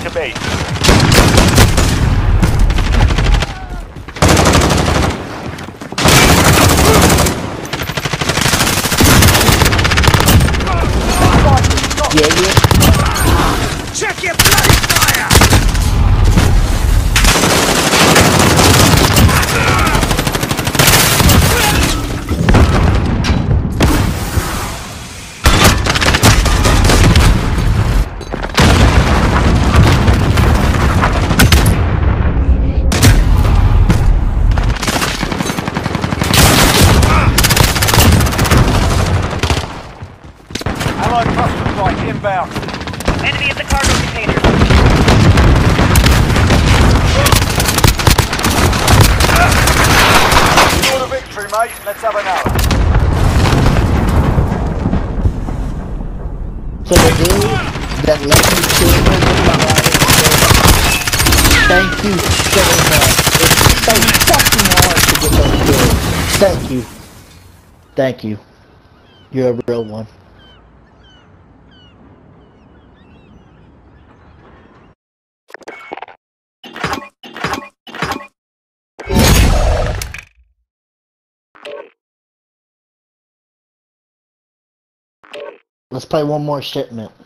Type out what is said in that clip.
to base. Yeah. Check your bloody fire! Allied cluster strike inbound. Enemy at the cargo container. Score the victory, mate. Let's have another. So the dude that let me kill him thank you so much. It's so fucking hard to get those kills. Thank you. Thank you. You're a real one. Let's play one more shipment.